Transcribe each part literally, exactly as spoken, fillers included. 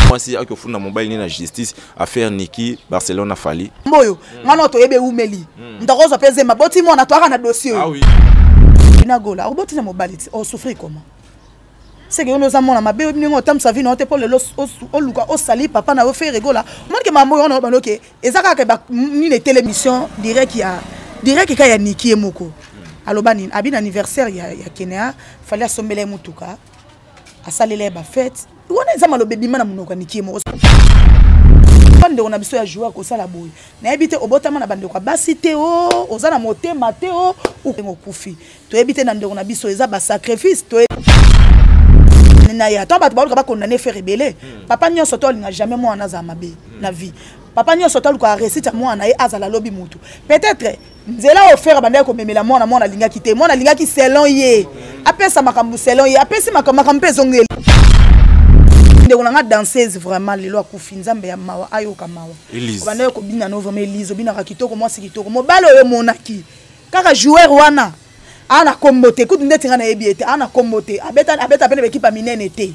moi si ak funda mobile ni na justice affaire Niki Barcelona fali moyo ngana to yebe umeli ndakozo peze maboti mo na to aka na dossier ah oui ina gola oboti na mobile o souffrir comment c'est que nous avons ma bébé nous tam sa vie non te pour le o luka o sali papa na o fait rigola moi que maman on ba OK ezaka ke ba ni les télévision direct ya direct ka ya Niki emoko alobani abi anniversaire ya ya Kenya fallait assombele mutuka asalele ba fête on ezama lo bébé mana munoko Niki emoko bande on a biso ya jouer ko sala boy na ebite obotama na bande ko basi te o ozana motema te o ou kufi to ebite na ndeko na biso eza ba sacrifice to na ya to ba to ba condamné faire rebeller papa nyo soto linga jamais moi na za mabe na vie papa nyo soto ko récite moi na azala lobi mutu peut-être nzela offert bande ko memela moi na moi na linga kité moi na linga ki selon ye apesa makambu selon ye apesa makambu makambu ezongeli ndeko na danseuse vraiment lelo akufi nzambe ya mawa ayoka mawa bande ko bina no vraiment Elise bina ka kitoko moi si kitoko mo balo yo monaki kaka joueur wana ana kombote kutu ndeti ngana ebiete ana kombote abeta abeta pene equipe minene te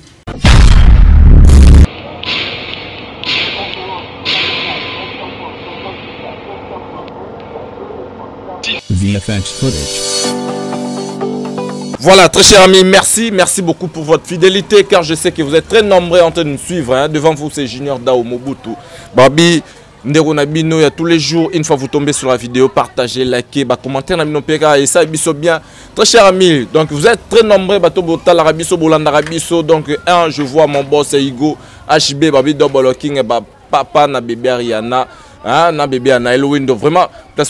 V F X footage. Voilà, très chers amis, merci, merci beaucoup pour votre fidélité, car je sais que vous êtes très nombreux en train de nous suivre. Hein. Devant vous, c'est Junior Dao Mobutu. Babi, Ndero Nabino, il y a tous les jours, une fois vous tombez sur la vidéo, partagez, likez, bah, commentez, Nabino Peka, et ça, biso bien. Très chers amis, donc vous êtes très nombreux, Bato Bota, l'Arabiso, Bolanda Arabiso. Donc, un, je vois mon boss, Igo, H B, Babi Double King, bah, Papa, na bébé Ariana. Hein, na bébé Ana Elohim, donc vraiment,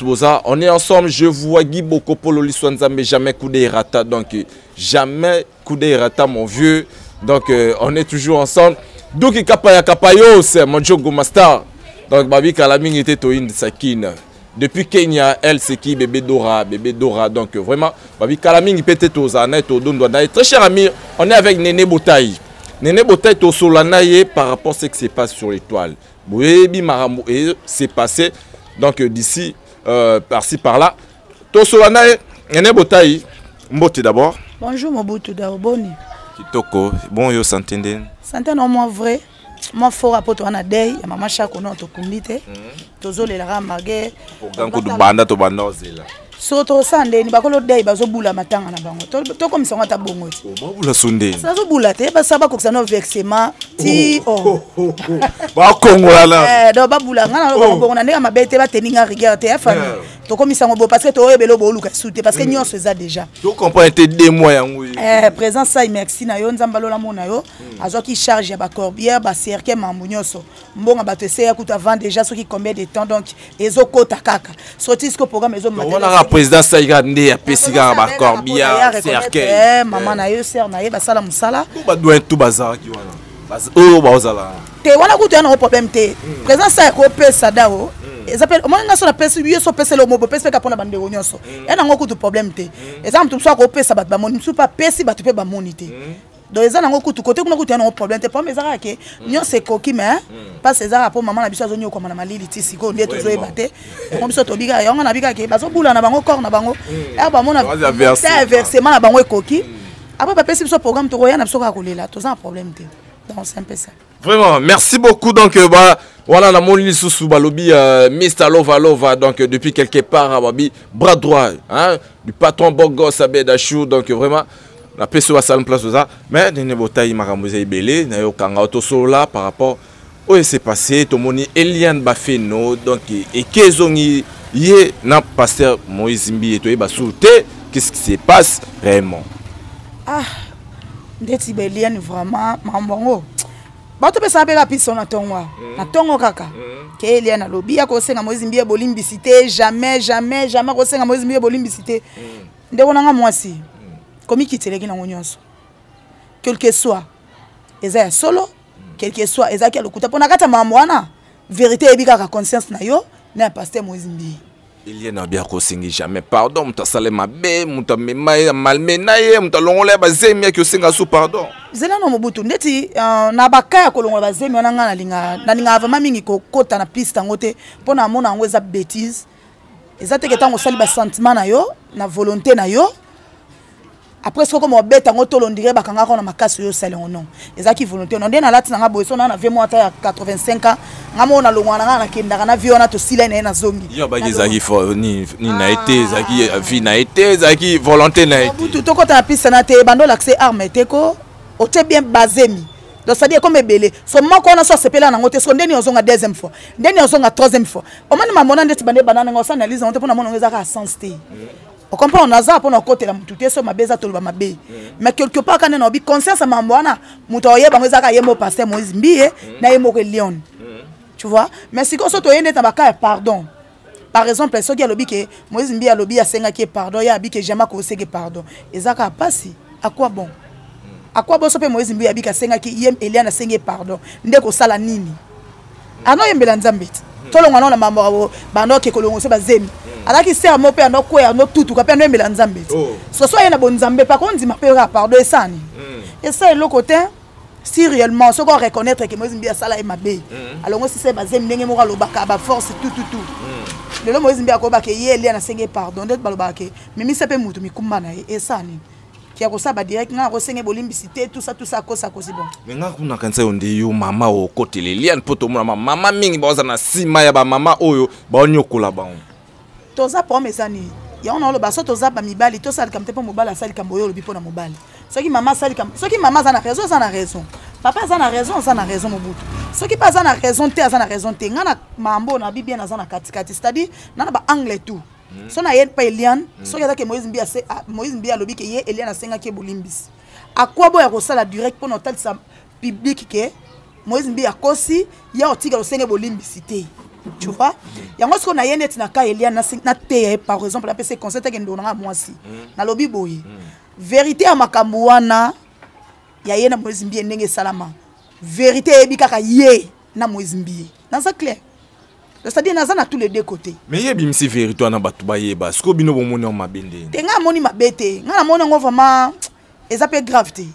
on est ensemble. Je vois Guy Bokopolo Liswanza, mais jamais coup d'Irata. Donc, jamais coup d'Irata, mon vieux. Donc, euh, on est toujours ensemble. Donc, Kapaya Kapayo, c'est mon Jogo Master. Donc, Babi Kalaming était Toyin Sakine. Depuis Kenya, elle, c'est qui bébé Dora, bébé Dora. Donc, vraiment, Babi Kalaming peut être aux Anaïs, au Don Douanaï. Très cher ami, on est avec Néné Botaï. Néné Botaï, au Solanaï, par rapport à ce qui se passe sur l'étoile. Oui, et c'est passé donc d'ici euh, par-ci par-là. Tosolana Néné Botaï, Mbote d'abord. Bonjour Mobutu Daoboni. Kitoko, bon yo santende. Santé non moi vrai. Moi fort rapport to na day, ya mama chako no to kumite. Tozole la ramage. Pour gango du banda to banda ozela. Soto sande ni bakolo day bazo bula matanga na bango. To to comme ça ngata bongo. Oh, bula sunde. Ça zo bula te ba saba ko no vexement ti oh. Ba kongola la. Eh do ba bula ngana ko bongo na ndeka mabete ba teninga rigueur te fa. To comme ça ngo parce que to ebelo bo luka soute parce que nyon ça déjà. To comprends te deux mois yango. Eh présence ça merci na yo nzambalo la mona yo. Azo ki charge ya ba corbière ba cercle mambu nyoso. Mbonga ba te se ya kuta vendre déjà ce qui combien de temps donc ezo kota kaka. Sorti ce programme ezo matériel. Président Saïga Ndé a Pessiga ba Corbia cercueil maman na yo ser na ye ba sala musala ba doit tout bazar ki wana baz oh ba ozala te wana kutu na problème te président Saïga ko pesa dao ezapel mo nga so na pesa yo so pesa le mobo pesa ka pona bande onyoso e na ngokutu problème te exemple tu so ko pesa ba ba moni su pa pesi ba tu pe ba monité donc ezana ngokutu côté kuna kutu na problème te problème ezaka ke nyo se koki mais pas ezaka pour maman na biso zo nyo ko na malili ti siko ndé to zo ebate e ko biso to biga yo nga na biga ke bazo bula na bango corps na bango e ba mona c'est versement na bango ekoki après ba pesi biso programme to ya na biso ka kolela to za problème te donc c'est un peu ça vraiment merci beaucoup donc bah voilà la molini sous balobi Mister Lova Lova donc depuis quelque part babi bras droit hein du patron Bogo Sabedachou donc vraiment la personne va en place de ça mais Néné Botaï maramouzé ibelé na yo kanga auto là par rapport au c'est passé to moni Eliane Bafeno donc et kezongi yé na pasteur Moïse Mbi et to ba souté qu'est-ce qui se passe réellement ah ndeti Eliane vraiment mambongo bato pesa pe rapide son na tongo na tongo kaka ke Eliane lobi ya ko senga Moïse Mbi bolimbicité jamais jamais jamais ko senga Moïse Mbi bolimbicité ndeko nanga mwasi comme qui teleki na nyonso quel que soit eza solo quel que soit eza ki lokuta pona kata mambo wana vérité ebika ka conscience na yo na pasteur Moïse Mbi il y a bien ko singi jamais pardon muta sale mabe muta memaye malmenaye muta longola bazemi ki osinga sou pardon zela no Mobutu ndeti na bakaya ko longola bazemi wana ngana linga na linga vraiment mingi ko kota na piste ngote pona mona ngo eza bêtise eza te ke tango sali ba sentiment na yo na volonté na yo après ce comme bête en auto l'ondire bakanga on a makasi yo salon non ezaki volonté non ndena lati nga boy so na vingt mois ta quatre-vingt-cinq ans ngamo na longwana nga na kenda na viona to sila na na zongi yo ba ezaki fo ni ni na été ezaki vie na été ezaki volonté na été tout to kota na piste na te bando l'accès arme teko o te bien basé mi donc ça dit comme belé so moko na so sepela na ngote so ndeni ozonga deuxième fois ndeni ozonga troisième fois o mani mamona ndeti bande banana ngo sa analyse on te pona mona ngezaka à sens te. On comprend, on a ça pour nos côtés, la tout est sur ma beza, tout le ma bé. Mais quelque part, quand on a conscience à ma moana, moutoye, bangoza, yemo pasteur Moïse Mbie, na yemo Léon. Tu vois? Mais si on s'auto yende tabaka, pardon. Par exemple, ceux qui a lobby que Moïse Mbie a lobby à senga qui pardon, ya bi que jamais qu'on sait que pardon. Et ça ka passi. À quoi bon? À quoi bon sope Moïse Mbie a bi que senga qui yem Eliane a senga pardon. Ndeko sala nini? Ano yembela nzambeti. Tolo ngwana na mambo bando ke kolongo se bazemi. Alaki se amope anoko ya no tutu ka pe no yembela nzambeti. So so yana bon nzambe pa konzi ma pe pardon esani. Et ça le côté si réellement ce qu'on reconnaître que Moïse Mbie a sala e mabe. Alors si c'est bazemi ndenge mo lo baka ba force tout tout tout. Le Moïse Mbie a ko ba ke ye Eliane a senga pardon de baloba ke. Mais mi sepe mutu mi kumana esani. Qui a ça ba direct nga resenge bolimbicité tout ça tout ça ko ça ko c'est bon mais nga kuna kanza onde yo mama o côté les liane poto mama mama mingi baza na sima ya ba mama oyo ba onyokola ba on toza pour mesani ya on a le baso toza ba mibali to sali kamte po mobala sali kamboyo le bipo na mobali soki mama sali kam soki mama za na raison za na raison papa za na raison za na raison mobutu soki pas za na raison te za na raison te nga na mambo na bibia na za na katikati c'est-à-dire na ba anglais tout. So na yel pa Eliane, so yaka ke Moïse Mbie a Moïse Mbie a lobi ke ye Eliane a senga ke bolimbisi. A quoi bo ya ko sala direct pour notal sa public ke Moïse Mbie a kosi ya otiga lo senga bolimbisi te. Tu vois? Yango ce qu'on a yenet na ka Eliane na na te par exemple la P C concert ke ndona moi si. Na lobi boye. Vérité a makambo wana ya yena Moïse Mbie ndenge salama. Vérité ebi kaka ye na Moïse Mbie. Dans ça clair. C'est-à-dire naza na tous les deux côtés. Mais il y a bien si vérité na batu ba yeba. Ce ko bino bo moni on mabende. Te nga moni mabete. Nga na moni ngo vraiment eza pe gravité.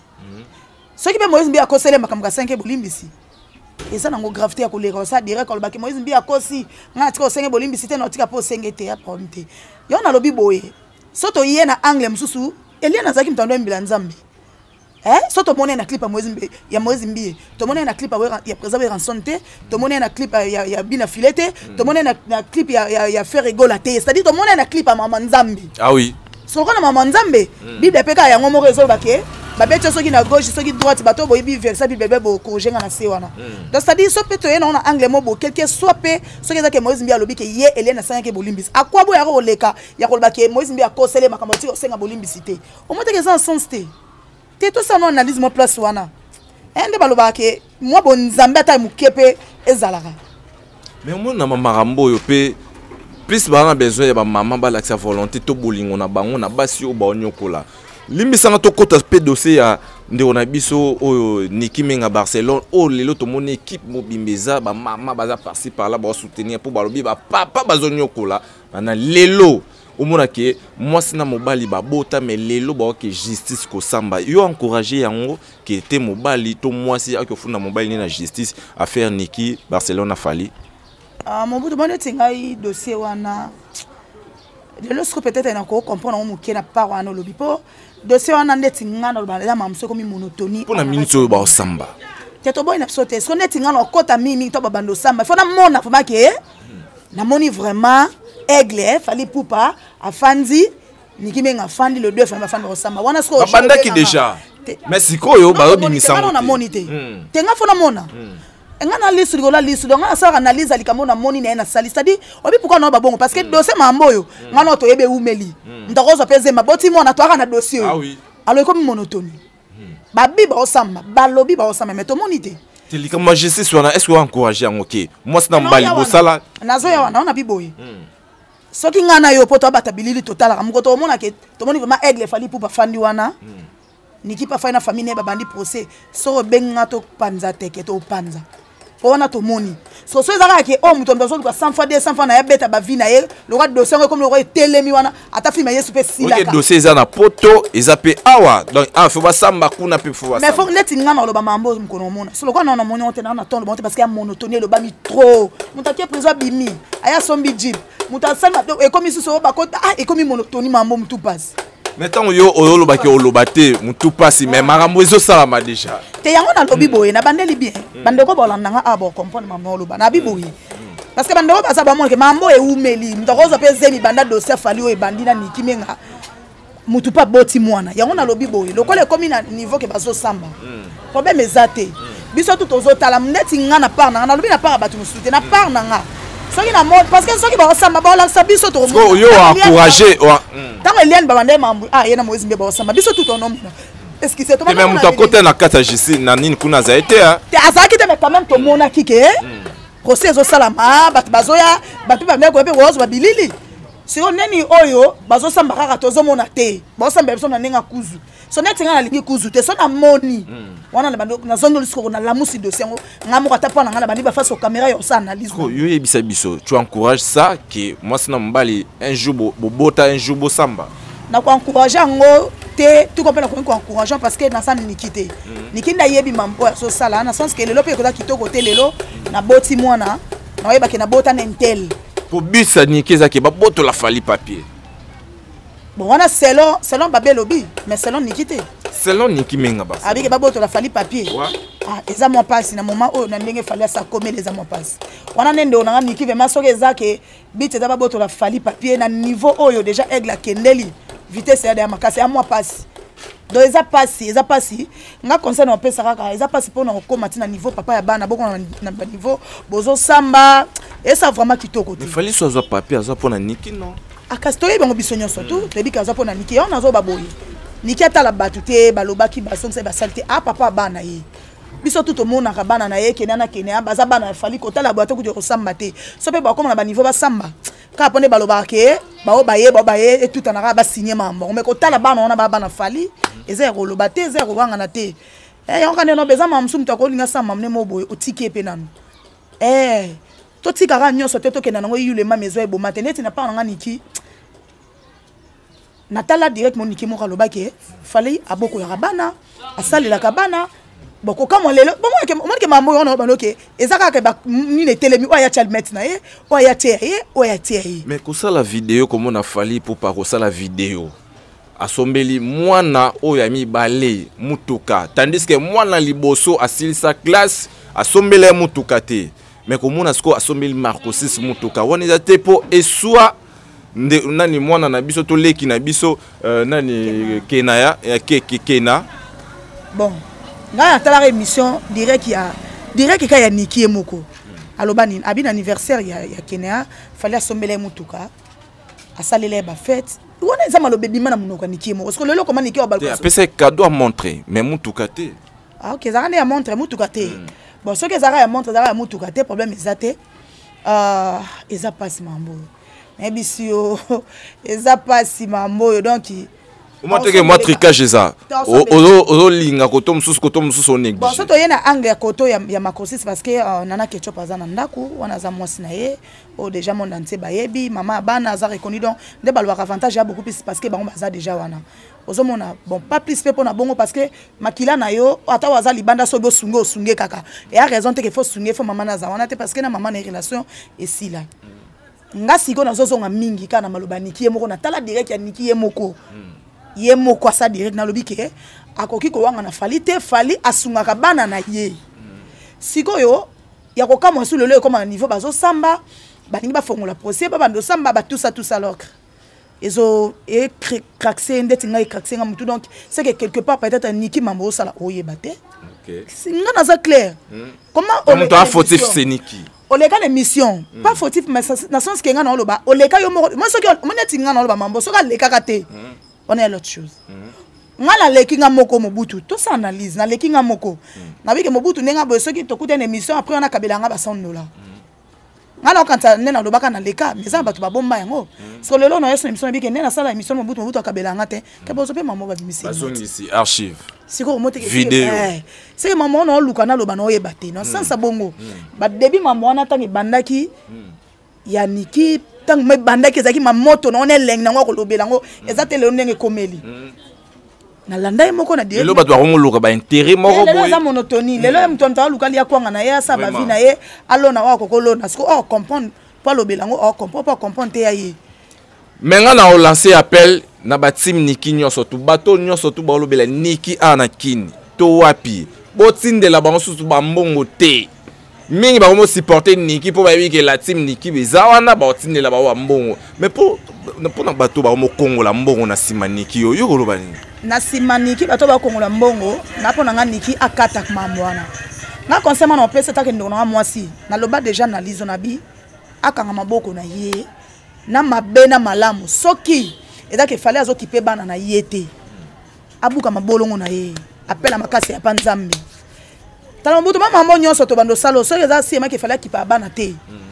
Ce qui be Moïse Mbie akosele makamga cinq bolimbisi. Eza nango gravité ya koleka ça direct kolba ke Moïse Mbie akosi nga tika cinq bolimbisi te na tika po cinq te ya problème te. Yo na lobi boye. Soto yé na angle msusu Eliane azaki mtando mbila nzambe. Eh so to mona na clip ya Moïse Mbie ya Moïse Mbie to mona na clip ya préserver rançon te to mona na clip ya ya bina filete to mona na clip ya ya ya faire rigoler te c'est-à-dire to mona na clip ya mama nzambe ah oui so ko na mama nzambe bible peka ya ngomo rezo bake ba beto soki na gauche soki droite bato boyi bi versa bi bébé bo corriger na se wana donc c'est-à-dire so peto ye na na angle mo bo quelque soit pe soki za ke Moïse Mbie alobi ke ye Eliane cinq ke bolimbisi akwa bo ya ko leka ya ko bake Moïse Mbie akosele makambo ti osenga bolimbisi au moins que ça en sens te. Té tout ça non analyse mon place wana. Ende baloba ke moi bon nzambe ta mukepe ezalaka. Mais moi na marambo yo pe plus ba na besoin ya ba maman ba l'accès volonté to bolingo na bango na basi o ba onyokola. Limbisanga to kota pe dossier ya ndeko na biso oyo Niki Menga Barcelone o lelo to mon équipe mobimbeza ba mama baza par-ci par là ba soutenir pour balobi ba papa bazonyokola na lelo. Omona ke moi sina mobali ba bota mais lelo ba ke justice ko samba yo encourager yango qui était mobali to moi si akofuna mobali na justice à faire Niki Barcelone a fali ah mon bout de bonne tingai dossier wana lelo ce que peut-être na ko comprendre mo ke na part wana lobi po dossier wana ndeti ngana ba la mamso comme monotonie pour na minute ba samba te to boy na sote ce qu'on ndeti ngana kota mimi to ba bando samba faut na mona faut ma ke na moni vraiment aigle fallait poupa afandi Niki Menga fandi le deux fami afandi osamba wana sko banda ki déjà mais sikoyo ba obimisa mo na monité tenga fona mona nga na liste ngola liste donc nga sa analyse alikamo na moni na na sali c'est-à-dire obi pourquoi non ba bongo parce que dossier mamboyo nga no to yebe umeli ndakozo peze maboti mona to na dossier ah oui alors comme monotonie ba biba osamba ba lobi ba osamba mais to monité telika moi je sais soit est-ce que encourager en OK moi c'est dans bali bosala nazo ya wana on a biboye soki ngana yo poto abata bilili total ka to mona ke to moni vraiment aigle fali pour ba fandi wana Niki pa fa na famille ba bandi procès so benga to panza teke to panza ona to moni so so ezaka ke o muto ndozo kwa cent fois deux cents fois na ya beta ba vie na ye le roi dossier comme le roi telemi wana ata filma yesu pe silaka OK dossier za na poto ezape awa donc ah faut ba samba kuna pe faut ba mais faut net ngana lo ba mambo mkono mona so lo kwa na na moni on te na na ton parce que ya monotonie le ba mi trop muta ke prison bimi aya sombi jib muta salma e comme ici so ba kota ah e comme monotonie mambo mtu passe Mais tant yo oloba ke oloba te mutu pasi mais makambo ezo salama déjà. Te yango na lobi boye na bandeli bien. Bandeko bolanda nga abo comprendre maman oloba na biboye. Parce que bandeko baza ba monke mambo e umeli mtokozo pe zemi banda dossier fali o e bandina nikimenga. Mutu pa boti mwana. Yango na lobi boye. Lokole komi na niveau ke bazo samba. Problème ezate. Biso tout ozo tala mneti nga na part na na lobi na part batu musute na part na nga. Soki na mode parce que soki ba samba ba la sabiso to. Ko yo encourager. Tant Eliane babande mambu ah yena moizi mbeba osamba biso tout ton nom. Est-ce que c'est toi même mutu côté na kata jisi na nini kuna za été hein. Te azaki te mais quand même to mona kike. Procès zo salama bat bazoya bat ba meko pe wozo babilili. Si on neni oyo bazo samba kaka tozo mona te. Ba samba biso na ninga kuzu. So net nga na lingi kuzu te so na moni. Wana na bando na zondo lisiko na lamusi dossier ngo ngamo kata pa na nga na bandi ba face aux caméras yo sa analyse. Ko yo yebisa biso tu encourages ça que moi sina mbali un jour bo bota un jour bo samba. Na ko encourager ngo te tu comprends na ko encourager parce que na sa nikité. Nikinda yebi mambo so sala na sens que lelo pe ko ta kitoko te lelo na boti mwana na yeba ke na bota na intel. Pour bisa nikeza ke ba boto la fali papier. Bon wana selon selon babé lobby mais selon nikité. Selon Niki Menga bas. Avec ba boto la fali papier. Ouais. Ah eza mo passe na moment o na ndenge fali sa comme les mo passe. Wana nende ona Niki ve masoke eza ke bit eza ba boto la fali papier na niveau oyo déjà aigle kendeli vitesse ya de makasi a mo passe. Donc eza passe eza passe nga conseil na pesa kaka eza passe pour na koma na niveau papa ya bana boko na niveau bozo samba et ça vraiment kitoko te. Il fallait soit papier za pour na Niki non. Akastoye bango bisonyo surtout tebi kaza pour na Niki on azo baboyi. Niki atala batute balobaki basonse basalte a papa bana ye. Biso tout monde na bana na ye kenana kenya baza bana fali kotala bato ku de samba te. So pe ba comme na ba niveau ba samba. Ka pone balobake ba o baye ba baye et tout anaka ba signer mambo. Mais kotala bana ona ba bana fali ezero lobate ezero wanga na te. Eh on kana no beza mamsum to ko linga samba mne mo boy otiki pe nanu. Eh to tika ga nyoso te to kenana ngo yule mamezo e bo mateneti na pa nga Niki. Natala direct mon Niki mo kalobake fallait aboko ya bana asali la kabana boko kama lelo bon moi ke moi ke mambo on baloke ezaka ke ba ni ne telemi o ya chalmet na ye o ya tie ye o ya tie ye mais ko ça la vidéo comment on a fallu pour pas ko ça la vidéo asombeli mwana o ya mi balé mutuka tandis que mwana liboso asili sa classe asombele mutuka te mais comment on a sko asombeli Marco six mutuka on est te po et soit nde nani mwana na biso to leki na biso uh, nani kenaya ke ke kena bon nga atala émission direct ya direct ka ya Niki emoko aloba nini abi na anniversaire ya ya Kenya fallait sombele mutuka asalele ba fête wana ezama lo baby mana munoko Niki emoko parce que lelo comment Niki obalko apesa cadeau à montrer mais mutuka te ah OK zaka ya montre mutuka te bon ce que zaka ya montre zaka ya mutuka te problème ezate euh eza passe mambo mais bisio eza passe mambo donc comment te que moi tricage ça ozo ozo linga koto mususu koto mususu on néglige bon soto yena angle ya koto ya ya makosis parce que nana ketchup azana ndaku wana za mwasi na ye o déjà monde entier bayebi mama bana za reconnu donc nde balwa avantage ya beaucoup plus parce que bango baza déjà wana ozo mona bon pas plus pe pona bongo parce que makila na yo ata waza libanda so bo sunge osunge kaka et a raison te que faut sunge faut mama na za wana te parce que na mama na relation et si là nga siko na zozonga mingi kana maloba Niki emoko na tala direct ya Niki emoko ye moko sa direct na lobi ke akoki ko wanga na fali te fali asunga ka bana na ye sikoyo ya ko kama su lelo comme niveau bazo samba baningi ba fongola procès ba bando samba ba tout ça tout ça l'ocre ezo e craxé ndeti nga e craxé nga mutu donc c'est que quelque part peut-être Niki mambo sala oyeba te OK singa na za clair comment on doit fautif c'est Niki oleka l'émission pas fautif mais na sens que nga na loba oleka yo moi ce que moi neti nga na loba mambo so ka leka ka te on est l'autre chose. Nga la leki nga moko Mobutu, tout ça analyse na leki nga moko. Na bi ke Mobutu nenga bo soki to kuta une émission après on a kabela nga ba cent dollars. Nga la quand na na lobaka na leka, mais ça ba to ba bomba yango. So lelo na yeso émission bi ke nena sala émission Mobutu Mobutu kabela nga te. Ke bo so pe maman ba bimisi. Ba zone ici archive. Siko mote ke vidéo. C'est maman na luka na loba na oyebate, non sans sa bongo. Ba début maman na tangi bandaki ya Niki tant me banda ke zaki ma moto na on est leng na ngo lobela ngo ezate le ndenge komeli na landa moko na dire lelo ba doit ngoluka ba intérêt moko boy lelo za monotonie lelo mtu nta luka lia kwanga na ya sa ba vi na ye alona wa kokolo na sko o comprendre pas lobela ngo o comprendre pas comprendre te ya ye Maintenant, on a lancé appel na batim Niki nyonso tu bato nyonso tu ba lobela Niki anakini to wapi botinde la bango susu ba mbongo te mingi ba mo supporter Niki po ba wi ke la team Niki bezawana ba otinde la ba wa mbongo mais pour pour na bato ba mo Kongo la mbongo na sima Niki yo yo koloba nini na sima Niki bato ba Kongo la mbongo na pona nga Niki akata mamwana na concernant na pesa ta ke ndo na mwasi na loba déjà na lizo na bi akanga maboko na ye na mabena malamu soki eza ke fallait azokipe bana na yete abuka mabolongo na ye appela makasi ya panzambe tala mbuto mama mo nyonso to bando salo so eza sima ke fallait kipa bana te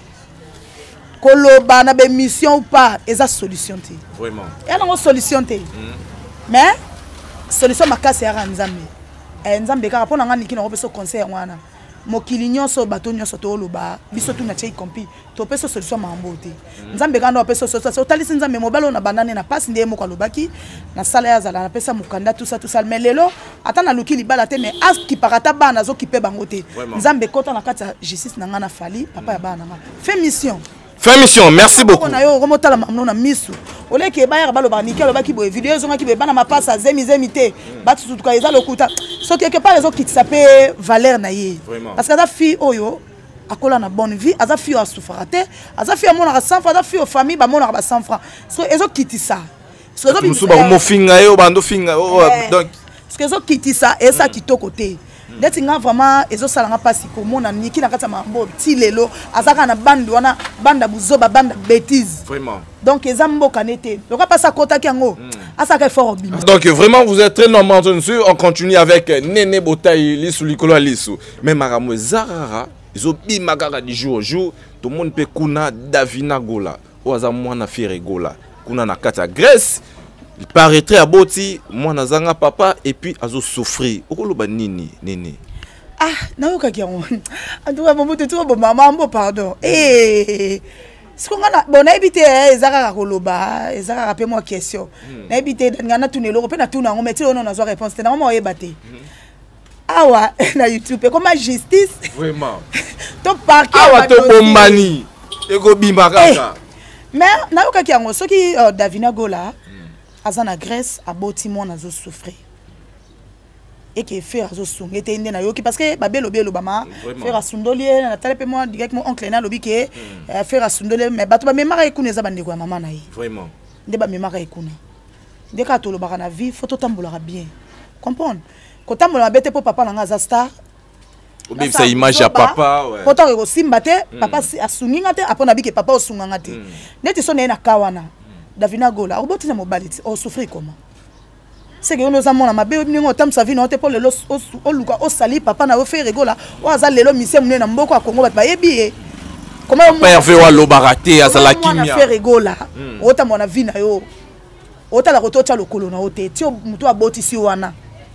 koloba na be mission ou pas eza solution te vraiment ya na solution te mais solution makasi ya nzambe eh nzambe kaka pona ngani kina opeso conseil ngwana mokili nyonso bato nyonso to loba biso tu na chei kompi to peso solution mambo te nzambe kanda opeso solution otalisi nzambe mobalo na banane na passe ndeye moko lobaki na sala ya zala na pesa mukanda tout ça tout ça mais lelo ata na luki libala te mais as ki parata bana zo kipe bango te nzambe kota na kata justice na ngana fali papa ya bana nga fait mission fin mission merci beaucoup na yo komo tala mamno na misu ole ke ba ya balo ba Niki lobaki boye video zonga ki be bana mapasa zemi zemi te batu tutuka eza lokuta so quelque part ezo kitisa pe valeur na ye parce que aza fille oyo akola na bonne vie aza fille a souffra te aza fille amona ka cent francs aza fille famille ba mona ka cent francs so ezo kitisa so ezo musu ba mo finga yo bando finga donc parce que ezo kitisa esa kitoko te neti nga vraiment ezo salanga pasi ko mona Niki na kata mambo ti lelo azaka na bande wana banda buzoba banda bêtise vraiment donc eza mboka nete donc pas ça kota ki ngo asaka fort bim donc vraiment vous êtes très nombreux monsieur on continue avec Nene Botaï lisu likolo lisu même maramo zarara ezo bima kaka du jour au jour tout le monde peut kuna Davina Gola oza mwana fere Gola kuna na kata Grèce il paraîtrait à boti mwana zanga papa et puis azo souffrir okoloba nini Nene ah na yoka ki ngo antuka bomoto tu bo mama mbo pardon eh sikonga na bona ebité ezaka koloba ezaka pe moi question na ebité ngana tunelo pe na tuna ngo metilo non nazo réponse te na mo yebate awa na YouTube comme justice vraiment to parquet awa to bombani ego bimba kaka mais na yoka ki ngo soki Davina Gola azana Grèce aboti mwana zo souffrir et que faire zo sunga te ndena yoki parce que babelo belo bama faire asundolier na talepe moi direct mon oncle na lobi ke faire asundolier mais bato ba memara ekuna za bandeko ya mama na ye vraiment nde ba memara ekuna nde ka to lobaka na vie faut tambola bien comprendre ko tambola bete po papa na za star ou bien ça image ya papa ouais poto ko simba te papa asunginga te apona bike papa osunganga te neti so na kawana Davina Gola oboti na mobali o souffrir comment c'est que nous avons ma bébé ningo tam sa vie no te pour le o luka o sali papa na o faire Gola o aza lelo mise mune na mboko a Congo ba yebi comment on père veut lo baraté azala kimia o faire Gola o tam na vie na yo o ta la kotocha lokolo na o te ti muto aboti si wana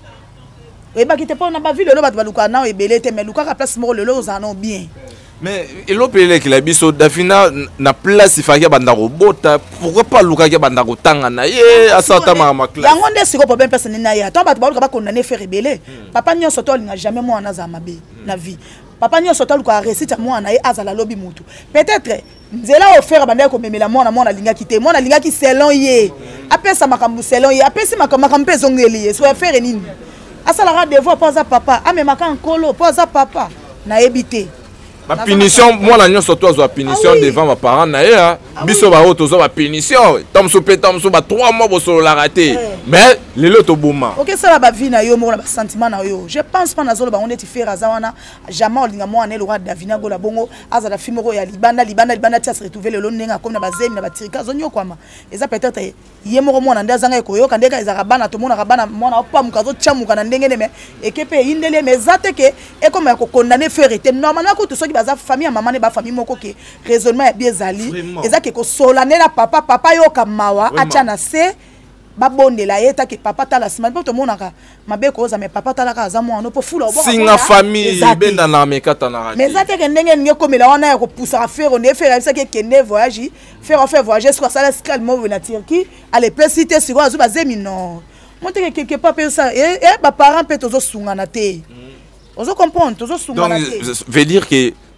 e ba kite pour na ba vie lelo ba luka na o ebele te mais luka ka place mo lelo o zana bien. Mais il a payé que la biso Davina na place il fallait banda robota pourquoi pas luka ke banda kotanga na ye asata ma ma classe yango nde siko problème personne na ya to ba ba ba condamner faire rebelle papa nyo soto linga jamais moi na za mabe na vie papa nyo soto luka récite moi na ye azala lobi mutu peut-être nzela o faire banda ko memela moi na moi na linga kité moi na linga ki selon ye apesa makambu selon ye apesi makambu makambu ezongeli ye so faire nini asala ra devoir poza papa amemaka nkolo poza papa na ebité ma punition moi la nyonso to zo punition devant ma parents na ya biso ba auto zo ba punition tom so pe tom so ba trois mois bo so la raté mais lelo to boma OK ça ba vie na yo mo na ba sentiment na yo je pense pas na zo ba on est faire azawana jamais olinga mo ané le roi Davina Gola bongo azala fimoko ya libanda libanda libanda tia se retrouver le lonenga comme na ba zemi na ba tirika zo nyokwama eza peut-être ye moko mo na ndazanga ekoyoka ndeka ezaka bana to mona ka bana mona opamuka zo chamuka na ndenge ne mais ekepe indele mais zate ke e comme ya ko condamner faire était normalement ko to so baza famille ya maman ne ba famille moko ke raisonnement ya biezali ezake ko solane na papa papa yo kamawa acha na se ba bondela yeta ke papa tala sima to monaka mabe ko za me papa tala ka za mwana po fula obo singa famille benda na mekata na mais zate ke ndenge nge komela wana ya ko poussa faire on faire ça ke kende voyage faire faire voyager sur ça la scale mo na Turquie aller préciter sur azu ba zemi non monte ke quelque part ça et ba parents peut tozo sunga na te ozo comprendre tozo sunga na te donc veut dire que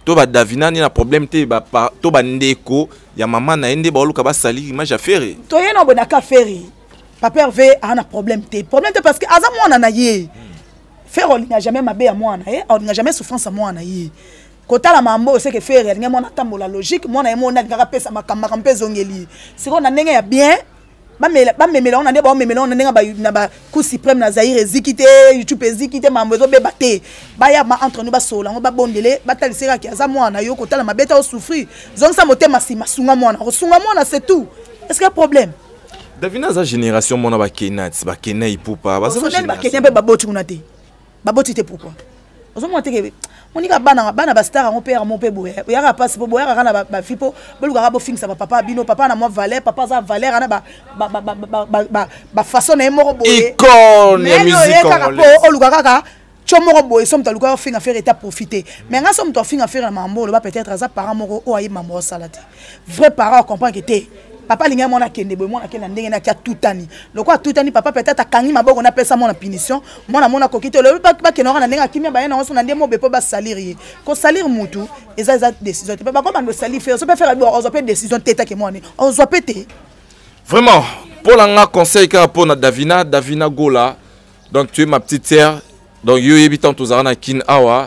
to ba Davina ni na problème te ba to ba ndeko ya maman na ende ba oluka ba sali image affaire to yena bona ka faire papa Hervé a un problème te problème te parce que aza mwana na ye faire olinga jamais mabe ya mwana eh olinga jamais souffrance ya mwana ye kota la mambo c'est que faire olinga mwana tambola logique mwana ye mwana ngaka pesa makamba mpe zongeli siko na ndenge ya bien ba mela ba memela on a ba memela on ndenge ba na ba coup suprême na Zaire zikité YouTube zikité mambo zo beba te ba ya ma entre nous ba sola ba bondele ba talisera ki aza mwana yo kota la mabeta o souffrir zonsa motema sima sunga mwana sunga mwana c'est tout est-ce qu'il y a problème Davina za génération mona ba kenat ba kenai poupa ba za génération ba kenai ba boti kuna te ba boti te pourquoi ozo mo te ke monika bana bana ba star mon père mon père boya ya passe po boya kana ba fipo beluka bo fixa ba papa bino papa na mo valeur papa za valeur na ba ba ba ba ba façon na moko boye icône ya musique congolaise o luka kaka chomoko boye somme to luka finga faire eta profiter mais nga somme to finga faire na mambo ba peut-être za parent moko o ayi mambo salate vrai parent comprend que te papa linga mona kende boy mona kende ndenge na kia tutani lokwa tutani papa peut-être akangi maboko na pesa mona punition mona mona kokite le ba ba kenora na ndenge kimia ba na oso na ndemo bepo ba salir ko salir mutu eza eza décision te ba ko bando salir faire so peut faire on zo peut décision teta ke mona on zo péter vraiment pour la conseil ka pour na Davina Davina Gola donc tu es ma petite sœur donc yo yebitant to zana kin awa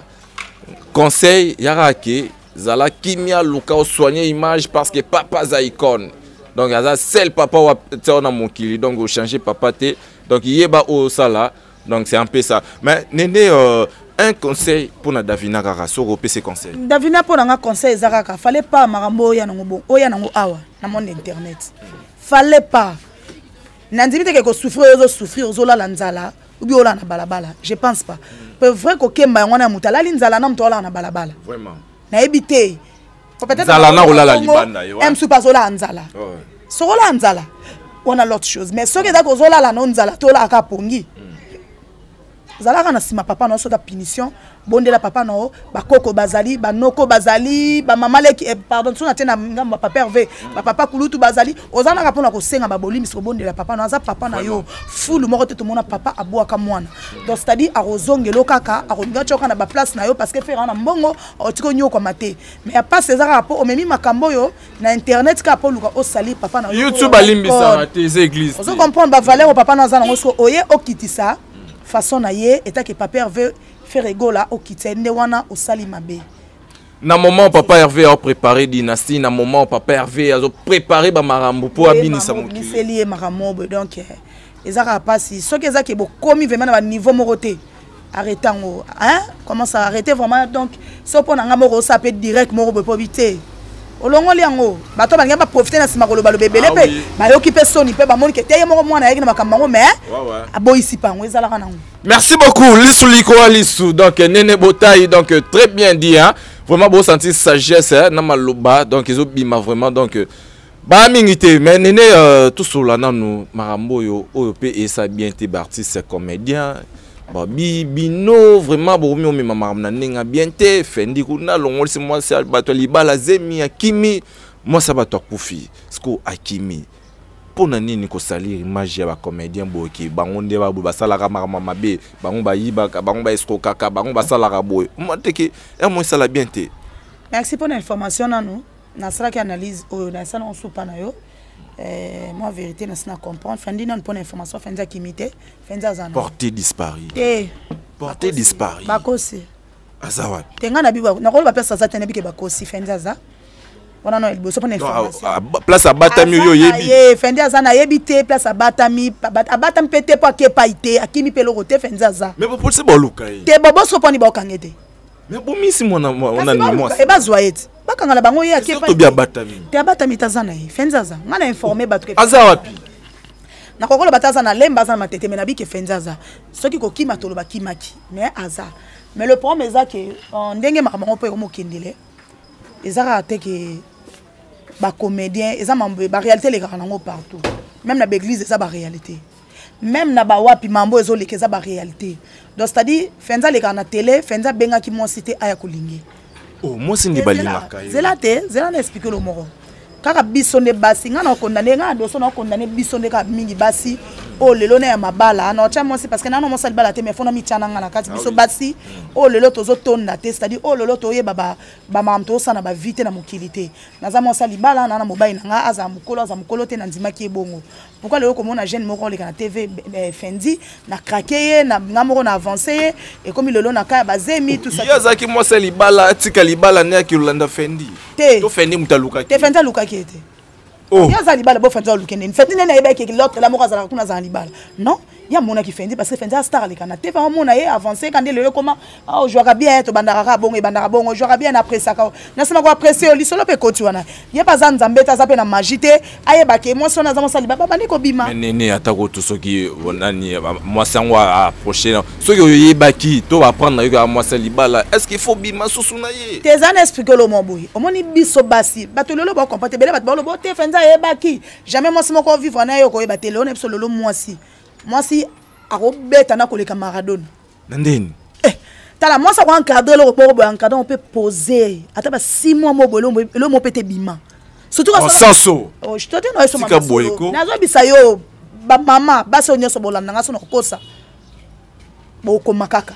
conseil yarake zala kimia luka o soigner image parce que papa za icône. Donc, il y a seul papa qui a mon kili, donc vous changez papa. Donc, il y a au sala. Donc, c'est un peu ça. Mais, Néné, euh, un conseil pour la Davina Gara, sur le P C conseil. Davina pour un conseil, Zaraka, il fallait pas marambo ya nango oya nango awa na mon internet. Fallait pas. Nandimi te que souffrir aux souffrir aux ola lanzala ou bien ola na balabala. Je pense pas. C'est vrai que kemba ngona mutala linzala na mtola na balabala. Vraiment. Na ebité. Peut-être Zalana ou la la libanda yo. Em sou pas zola anzala. Sola anzala. On a l'autre chose mais ce que da ko zola la non nzala to la ka pongi. Zala kana sima papa no so da punition bonde la papa no ba koko bazali ba noko bazali ba mama leki eh, pardon so na tena ngamba papa Hervé ba papa kulutu bazali ozana ka pona ko senga ba bolimi so bonde la papa no aza papa na yo fulu moko te to mona papa abwaka mwana donc c'est-à-dire a rozongelo kaka a ronga choka na ba place na yo parce que faire na mbongo o tiko nyoko mate mais a pas ces arapo o memi makambo yo na internet ka po luka o sali papa na yo YouTube alimbi sa te église ozo comprendre ba valeur papa na za na so oye o kitisa façon na ye eta que papa Hervé faire rigola au kitende wana au salimabe. Na moment papa Hervé a préparé dynastie, na moment papa Hervé a préparé ba marambo pour abini sa moki. C'est lié marambo donc ezaka passi ce que ezaki bo komi vraiment na niveau moroté. Arrêtez ngo hein comment ça arrêter vraiment donc so pona ngamo ko ça peut direct moro bo pobité. Olongo liango bato banga ba profiter na sima ko lo balo bebele pe ba yoki pe soni pe ba moni ke teye moko mwana yaki na makambo mais aboyisi pango ezala kana ngo. Merci beaucoup Lissou Liko Lissou donc Néné Botaï donc très bien dit hein vraiment beau sentir sagesse hein na maloba donc ils ont bima vraiment donc ba mingité mais Néné euh, tout cela nanu marambo yo O P et ça bien té artiste comédien Babi bino vraiment bo mi mama maramna ninga bien té fendi kuna longol si moi c'est bato libala zemi akimi moi ça bato kufi sko akimi pona nini ko salir image ya ba comédien boki bango nde ba ba sala ka mama mabe bango ba yiba bango ba esko kaka bango ba sala ka boy moi teke et moi ça la bien té. Merci pour l'information nanu na sala ki analyse o na sala on soupa na yo. Euh, moi vérité na sina comprendre fendi non pour l'information fendi akimité fendi azana porté disparu eh porté disparu bakosi azawa tenga na biba na ko ba pesa za tena bike bakosi fendi aza wana no elboso pour l'information place abatami yo yebi eh fendi azana yebité place abatami abatami pété pas ke paité akimi pelo roté fendi aza mais pour c'est boluka te bobo so poni ba okangete mais bon misi mona on a ni moi e bazwa eti bakanga la bango ye akepa to bia batami te abatami tazana ye fenzaza ngana informer batu aza wapi na kokolo batazana lemba za matete mena bike fenzaza soki ko kima tolo bakimaki mais aza mais le problème est que ndenge makambo pe ko mokendele ezaka te que ba comédien eza mambo ba réalité les gars nango partout même na l'église eza ba réalité même na ba wapi mambo ezo lekeza ba réalité donc c'est-à-dire fenza les gars na télé fenza benga ki mo cité aya kolingi. Oh, moi c'est Ndibali Makayo. C'est là te, c'est là n'expliquer le moro. Kaka biso ne basi, ngana condamné, ngana doso na condamné biso ne ka mingi basi. oh lelo na ya mabala non tia moi c'est parce que na non moi ça libala te mais fona mi tia na ngana kati biso basi oh lelo tozo tonda te c'est-à-dire oh lelo toye baba ba mamto sana ba vite na mokilité naza moi ça libala na na mobai na nga aza mukolo aza mukolo te na ndima ki ebongo pourquoi lelo comme on a jeune moko le kana T V Fendi na craquer na ngamoro na avancer et comme lelo na ka bazemi tout ça yazaki moi ça libala tika libala ne ki Lolanda Fendi to Fendi mutaluka te Fendi luka ki ete oh ya za libala bo Fendi luka ne Fendi ne eba ki l'autre la moko za kuna za libala non ya mona ki Fendi parce que Fendi a star le kana te fa mona ye avancer quand le comment oh jouera bien to bandara bongo bandara bongo jouera bien après ça na sema ko apprécier li solo pe koti wana ye pas za nzambeta za pe na magité aye ba ke moi sona za mo sali baba bani ko bima nene atako to soki onani moi sangwa approcher soki ye baki to va prendre yo moi sali bala est-ce qu'il faut bima susuna ye tes an expliquer le moboui omoni biso basi bato lelo ba comporter bele bato ba lo bo te Fendi ye baki jamais moi sema ko vivre na yo ko ye ba tele on est lelo moi si moi si a robeta na koleka Maradona ndeni eh tala moi ça ko encadrer le report bo encadrer on peut poser ata ba six mois mo bolo le mo pété bima surtout en sanso oh je te dis non so mama boyeko nazo bisa yo ba mama ba so nyoso bolanda nga so na kosa bo ko makaka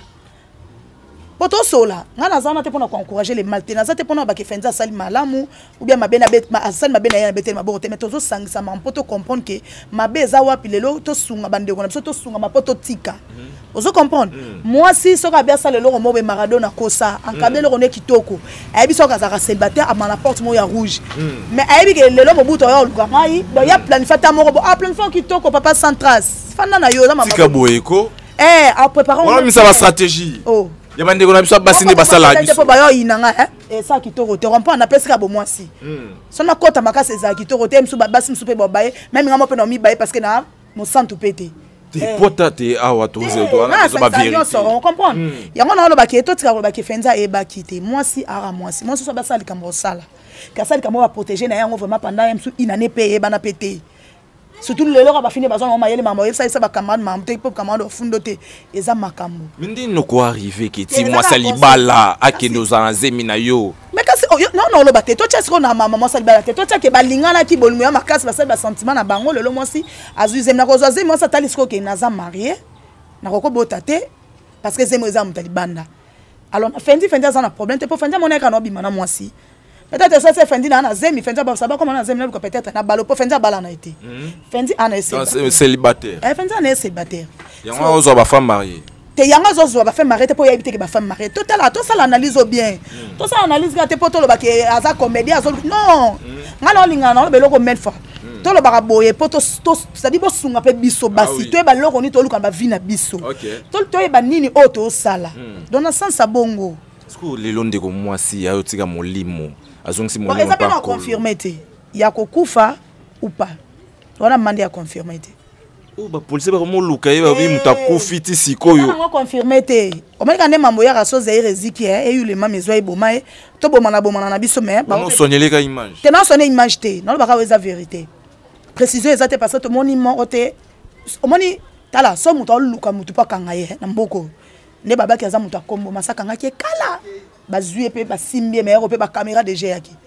poto sola ngana zana te pona ko encourager les maltés na te pona ba ke Fendi asali malamu ou bien mabena bet ma asali mabena ya betel mabo te mais tozo sangisa ma poto comprendre que mabe za wapi lelo to sunga bande ko na to sunga ma poto tika ozo comprendre moi si soka bia sala lelo mo be Maradona kosa encadrer le kitoko ayebi soka za célibataire à la porte mo ya rouge mais ayebi ke lelo mo buto ya luka ngai do ya planifier ta mo a planifier kitoko papa sans trace fana na yo za mama tika boyeko eh a préparer on a sa stratégie oh yamande ko na biso basine basala biso te ba yo inanga eh et ça kitoko te rompa na pesika bo moi si sona kota makase za kitoko te msu basi msu pe bobaye même ngamo pe no mi baye parce que na mo santu pété te pota te awa to ze to na so ba vérité on comprend yango na lo ba ke to tika lo ba ke Fendi e ba kité moi si ara moi si moi so ba sala kambo sala ka sala kambo ba protéger na yango vraiment pendant msu inane pe bana pété surtout le lelo ba fini bazon mama yele mama yesa yesa ba camarade mama te pop camarade fundo te eza makambo mindi no ko arriver ke ti moi sali bala akendo za nzemi na yo mais kasi non non lo ba te to tcha ko na mama moi sali bala te to tcha ke ba lingana ki bolmo ya makasi ba sali ba sentiment na bango lelo moi si azuze na ko zo zemi moi sa tali sko ke na za marié na ko bota te parce que zemi za mutali banda alors na Fendi Fendi za na problème te po Fendi mon eka no bima na moi si peut-être ça c'est Fendi na zemi Fendi ba saba comment na zemi na peut-être na balo po Fendi bala na été Fendi ana essayé célibataire eh Fendi ana célibataire yango ozo ba femme mariée te yanga zo ba femme mariée te po ya ibite ke ba femme mariée total to ça l'analyse bien to ça analyse ga te po to lo ba ke aza comédie azo non ngalo linga na lo beloko mille fois to lo ba boye po to ça dit bo sunga pe biso basi to e ba loko ni to luka ba vie na biso to to e ba nini o to sala dans le sens bongo est-ce que les londe ko moi si ayo tika molimo azongisi molimo pas ko ça confirmer te ya ko kufa ou pas on a demandé à confirmer te oh ba police ba mo luka ye ba bi mutakufi ti sikoyo on a confirmer te o meka ne mambo ya raso za reziki e eu le mamezo e boma e to boma na boma na biso mais ba on sonner ka image te na sonner image te na ba ka weza vérité précision exacte parce que mon imo ote o moni tala so muto luka mutu pa kanga ye na mboko ne baba ki aza mutu akombo masaka ngaki kala bazui pe ba simbi mais pe ba caméra de G aki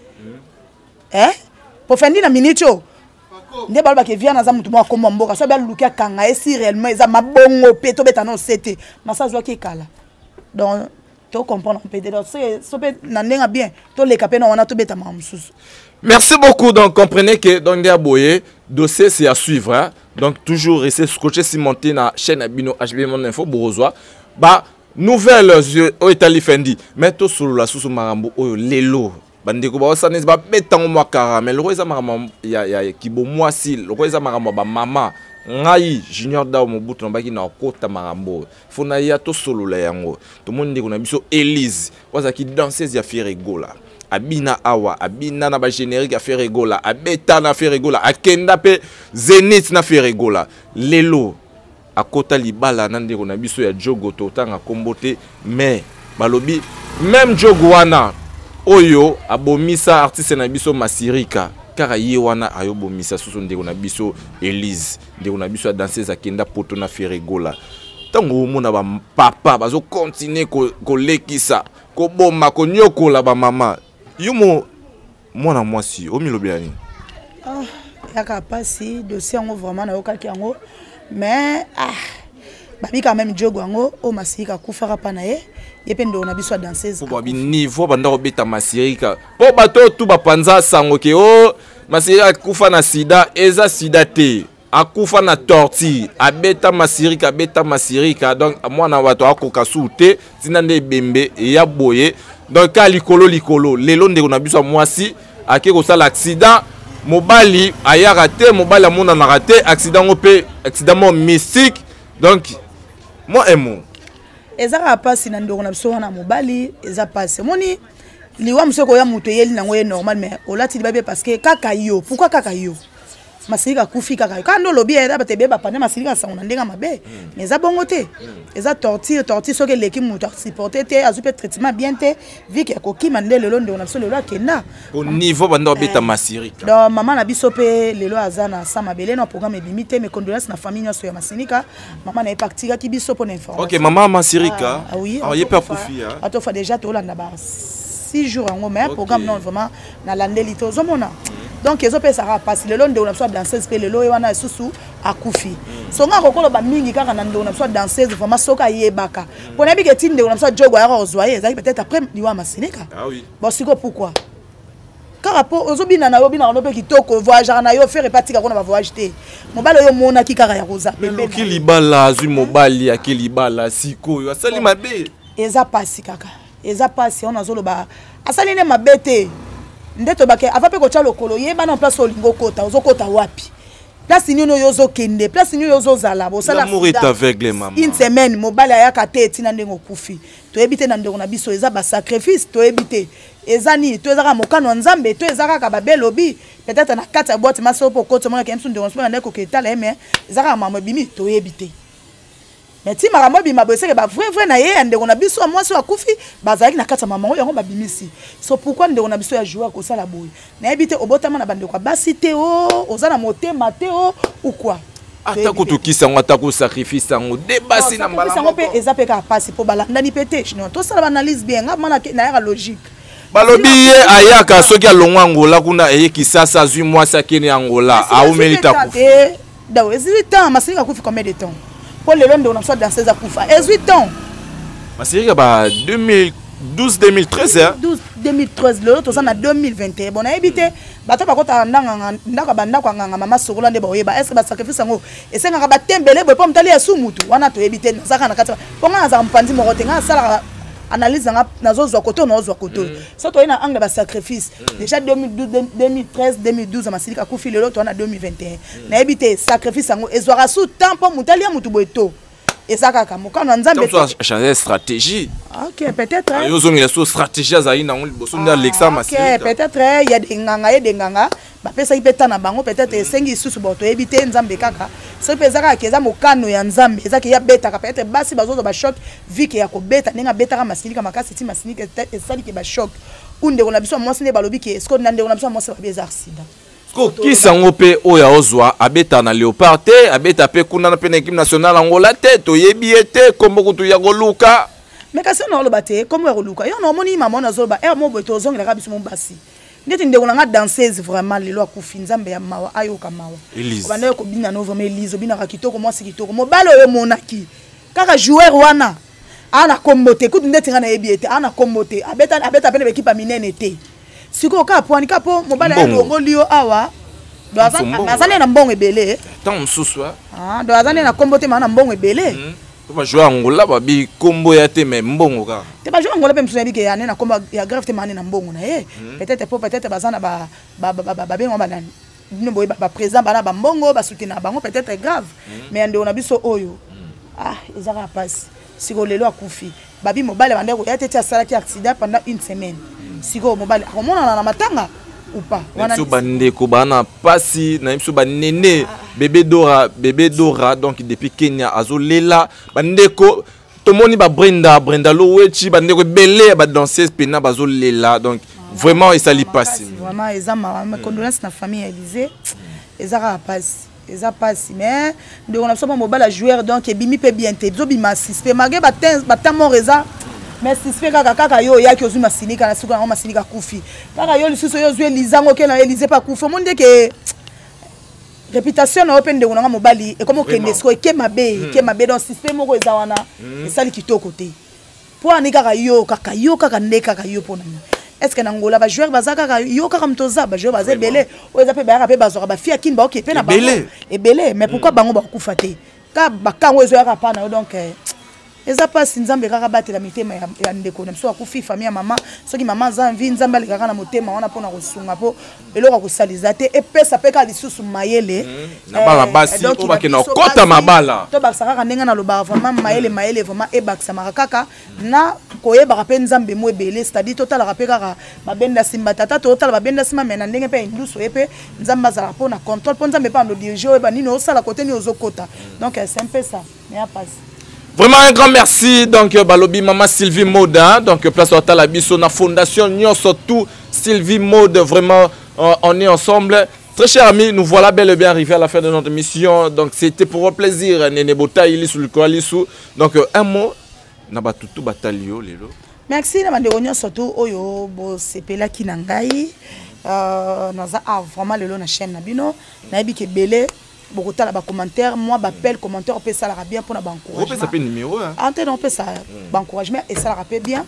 eh pour Fendi na minito ne balba ke vient na mutu mo akombo mboka so ba luka kanga e si réellement eza mabongo pe to beta non c'était masa zo ki kala donc to comprendre on peut dire c'est so pe na nenga bien to le kapé na wana to beta mamsusu. Merci beaucoup. Donc comprenez que dans des aboyés dossier c'est à suivre hein? Donc toujours rester scotché cimenté na chaîne Abino H B Mon Info Borozoa ba nouvelle au Italie Fendi mais to solo la sous marambo o lelo bandeko ba ça n'est pas betango moi caramel roza marambo ya ya kibo moi si roza marambo ba mama ngai junior da mo butu mbaki na kota marambo fona ya to solo la yango to monde ko na biso Elise waza ki danseuse ya Ferregola abina awa abina na ba générique à Ferregola abeta na Ferregola akenda pe Zenith na Ferregola lelo akota libala nande ko na biso ya jogo to tanga kombote mais balobi même jogo wana oyo abomisa artiste na biso Masirika kara ye wana ayobomisa susu ndeko na biso Elise ndeko na biso danseuse akenda poto na Ferregola tango mona ba papa bazo continuer ko ko lekisa ko boma ko nyokola ba mama yumo mwana mwasi o milobelani ah yaka pasi dossier ngo vraiment na yokaki yango mais ah babi quand même jogo ngo o masirika kufaka pa na ye yependo na biso danseuse po babi niveau banda obeta masirika po bato tu bapanza sango ke o masirika kufa na sida eza sida te akufa na torti abeta masirika abeta masirika donc mwana bato akoka sute tina nde bembe ya boye donc ka likolo likolo lelo ndeko na biso mwasi ake ko sala accident mobali ayaka te mobali amona na raté accident ope accident mo mystique donc moi et moi ezaka pasi na ndeko na biso wana mobali eza pasi moni liwa msoko ya muto yeli nango ye normal mais olati libabe parce que kaka yo pourquoi kaka yo masirika kufi kaka kando lobi eda batebe ba pande masirika sango ndenga mabe mais za bongo te eza torture torture soke leki muto supporter te azupe traitement bien te vi ke koki mande lelo ndeko na biso lelo akena au niveau banda obeta masirika donc maman na biso pe lelo azana sa mabele na programme limité mais condoléances na famille nyoso ya masirika maman na epaktika ki biso pour information. OK maman masirika ah oui ah yepa kufi ah atofa déjà to landa ba six jours en mais programme non vraiment na landeli to zomona donc ezo pe sara passe lelo ndeko na biso danseuse pe lelo wana susu akufi songa kokolo ba mingi kaka na ndeko na biso danseuse vraiment soka yebaka pona bi ke tinde ndeko na biso jogo ya ozwaye ezaki peut-être après liwa masinika ah oui bon siko pourquoi car rapport ozo bina na yo bina no pe kitoko voyager na yo faire partie ka kona ba voyage te mobalo yo mona ki kaka ya roza pembe ki libala azui mobali ya ki libala siko yo asali mabe eza pasi kaka eza pasi on azoloba asali ne mabete ndeto bake avape ko tshalo kolo yeba na place olingo kota ozokota wapi place nyono yozo kende place nyono yozo zala bo sala l'amour est aveugle maman une semaine mobali ayaka te tina ndengo kufi to ebite na ndeko na biso eza ba sacrifice to ebite eza ni to ezaka mokano nzambe to ezaka ka babelobi peut-être na kata boîte maso po koto mona kemsu ndeko na ndeko ketala eme ezaka mama bimi to ebite mais ti makambo bima bo seke ba vrai vrai na ye ndeko na biso mwasi wa kufi bazaki na kata mama yango babimisi so pourquoi ndeko na biso ya jouer ko sala boy na ebite obotama na bande kwa basi te o ozana motema te o ou quoi ata kutukisa ngo ata ko sacrifice ngo debasi na mbala ngo pe ezape ka pasi po balanda ni pete chino to sala analyse bien ngama na ya logique balobi ye ayaka soki alongwa Angola kuna eye kisasa azui mwasi akene Angola aumelita kufa dawo dix-huit ans masirika kufi combien de temps pour le long de on soit dans ces akufa dix-huit ans masirika ba deux mille douze deux mille treize hein douze deux mille treize le to ça na deux mille vingt et un bon a habité bato bakota ndanga ndaka banda kwa nganga mama sokola nde boyeba est-ce que ba sacrifice ngo esenga ba tembele boy po mtali ya sumutu wana to ebite saka na kata ponga za mpandi moko tenga sala analyse nga nazo zwa koto na zwa koto so to ina angle ba sacrifice déjà deux mille douze deux mille treize deux mille douze masirika kufi lelo to na deux mille vingt et un na ebite sacrifice ngo ezwara sous temps po mutali ya mutu boyeto ezaka ka mokano nzambe to changer stratégie OK peut-être yo zo ngila so stratégie za ina ngoli boso nda Alexa masirika OK peut-être il y a des nganga et des nganga ba pesa ipeta na bango peut-être sengi susu boto ebite nzambe kaka so pezaka keza mokano ya nzambe ezaki ya beta ka peut-être basi bazozo ba choc viki ya ko beta ninga beta ka masirika makasi ti masirika esali ke ba choc unde ko na biso mwasi ne balobi ke esko nande ko na biso mwasi ba beza accident ko kisa ngo pe oya ozwa abeta na Léopard te abeta pe kuna na pene équipe nationale Angola te to yebi ete kombo kutu ya goluka mais kasi na lo bate kombo ya goluka yo no moni mama na zoba er mo boto zongela ka biso mo basi ndeti ndeko nga danseuse vraiment lelo akufi nzambe ya mawa ayoka mawa bana ko bina no vraiment Elise bina ka kitoko mwasi kitoko mo balo yo monaki kaka joueur wana ana kombote kutu ndeti nga na yebi ete ana kombote abeta abeta pene equipe minene te siko ka pwani ka po mobala ya ngolio awa do azane na mbongo ebele tant msusu ah do azane na kombote mana mbongo ebele to ba jouer Angola ba bi kombo ya te me mbongo ka te ba jouer Angola pe msusu bike ya na kombo ya grave te mana na mbongo na ye peut-être po peut-être bazana ba ba ba bengo ba nani bino boye ba présent bana ba mbongo ba soutenir bango peut-être grave mais ande on a biso oyo ah ezaka passe siko lelo akufi babi mobile bande ko ya te tia sala ki accident pendant une semaine siko mobile akomona na matanga ou pas wana so bande ko bana pasi na so banene bébé Dora bébé Dora donc depuis Kenya azolela bande ko tomoni ba Brenda Brenda Lowechi bande ko belé ba danseuse pena bazolela donc vraiment et ça li passe vraiment ezama ma condoléances na famille Elise ezaka passe eza passe mais de on a so mobile joueur donc ebimi pe bien te zo bima assisté magé ba ten ba tamo reza mais si fait kaka kaka yo ya ki ozuma sinika na suka na masinika kufi kaka yo lisuso yo zwe lizango ke na Elise pa kufi monde ke réputation na open de ngona mobali et comme okende sko e kemabe kemabe dans système moko ezawana et sali kitoko te po anika ka yo kaka yo kaka ndeka ka yo pona est-ce que nangola ba joueur bazaka ka yo kaka mtoza ba joueur bazé belé o ezape ba ka pe bazora ba fia kin ba ok pe na ba et belé mais pourquoi bango ba kufa te ka bakango ezo ya pa na donc eza pasi nzambe kaka batela mitema ya ndeko na biso akufi famille ya mama soki mama za envie nzambe ali kaka na motema wana pona kosunga po eloko kosaliza te epesa pe ka lisusu mayele na bala basi o ba ke na kota mabala to bakisa kaka ndenga na loba vraiment mayele mayele vraiment e bakisa kaka na koyeba pe nzambe mo ebele c'est-à-dire total pe kaka babenda simba tata total babenda simba mena ndenge pe induso epe nzambe azala pona contrôle po nzambe pa ndo diriger ba nino osala côté ni ozokota donc c'est un peu ça mais a pas. Vraiment un grand merci donc balobi maman Sylvie Mode hein? Donc place au Talabiso na fondation Nyon surtout Sylvie Mode vraiment euh, on est ensemble. Très chers amis, nous voilà bel et bien arrivés à la fin de notre mission. Donc c'était pour un plaisir Nene Bota ili sur le koalisu. Donc euh, un mot na batutu batalio lelo. Merci na bande Nyon surtout oyo bo sepela kinangai euh naza a vraiment lelo na chaîne na bino na yebi ke belé beaucoup de commentaires, moi j'appelle commentaire, on peut ça la bien pour l'encouragement. On peut ça numéro hein. Antenne on peut ça encouragement et ça la rappelle bien.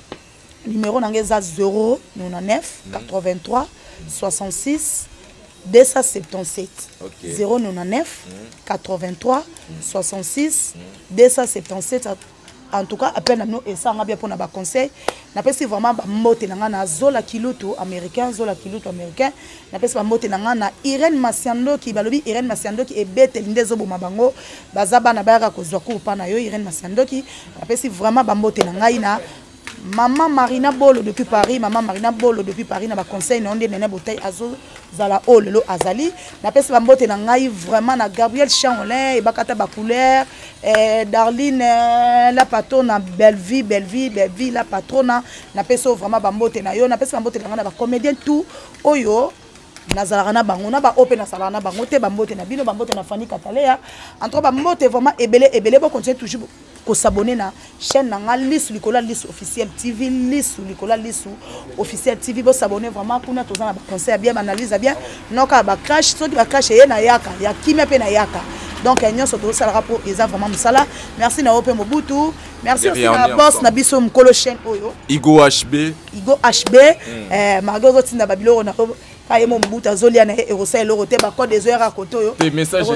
Numéro n'engage zéro neuf quatre-vingt-trois soixante-six deux cent soixante-dix-sept. zéro neuf quatre-vingt-trois soixante-six deux cent soixante-dix-sept. En tout cas, appelle nous et ça on a bien pour nos conseils. N'a pas si vraiment mote nanga na zola kiluto américain, zola kiluto américain. N'a pas si mote nanga na Irène Masiando qui balobi Irène Masiando qui est bête ndezo bo mabango. Bazaba na bayaka kozwa ku pa na yo Irène Masiando qui n'a pas si vraiment ba mote nanga ina. Maman Marina Bolo depuis Paris, maman Marina Bolo depuis Paris na ba conseil na onde nene botay azo zala o lelo azali na pesi ba mbote na ngai vraiment na Gabriel Chanolin e bakata ba couleur eh Darline la patronne na Belleville Belleville Belleville la patronne na pesi vraiment ba mbote na yo na pesi ba mbote na ba comédien tout oyo nazala na bango na ba open na sala na bango te ba mbote na bino ba mbote na Fanny Katalea entre ba mbote vraiment ebele ebele bo continuer toujours ko s'abonner na chaîne na liste likola liste officielle T V liste likola liste officielle T V bo s'abonner vraiment kuna tozana ba conseil bien analyse bien noka ba crash so ki ba crash ye na yaka ya kimia pe na yaka donc nyo so to sala rapport eza vraiment musala merci na Open Mobutu merci aussi na boss na biso mkolo chaîne oyo Igo H B Igo H B eh magazo tinda babilo na kaye mo mbuta zolia na erosa elorote ba code des heures à côté yo des messages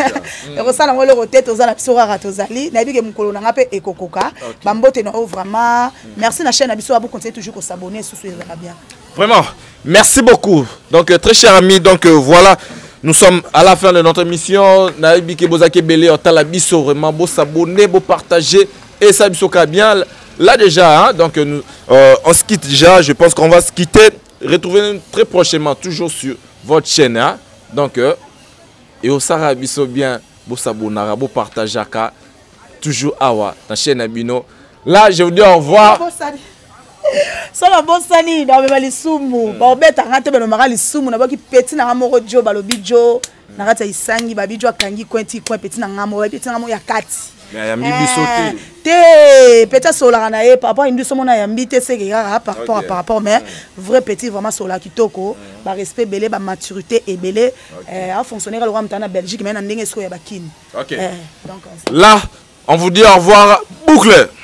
erosa na ngolo rote to zala biso ra tozali na bige mukolo na ngape ekokoka ba mbote na vraiment merci na chaîne na biso abo continuer toujours ko s'abonner sous sur bien vraiment merci beaucoup donc euh, très chers amis donc euh, voilà nous sommes à la fin de notre émission na bike bozake belé au Talabiso vraiment beau s'abonner beau partager et ça biso ka bien là déjà hein, donc nous euh, on se quitte déjà je pense qu'on va se quitter. Retrouvez-nous très prochainement, toujours sur votre chaîne. Hein? Donc, euh, et au Sarabiso bien, beau s'abonner, beau partager, toujours awa, la chaîne Abino. Là, je vous dis au revoir. So la bonne sani, dans le sumu, ba obeta ngate beno magali sumu na baki petit na ngamo jo balobi jo, na ngata isangi babi jo kangi kwenti kwa petit na ngamo, petit na ngamo ya kati. Ya mbibi sauté. Te peut-être sola na e papa indu somo na yambite c'est que par rapport par rapport mais vrai petit vraiment sola kitoko ba respect belé ba maturité et belé a fonctionner le roi mtana Belgique mais na ndenge so ya bakini. OK. Donc là, on vous dit au revoir boucle.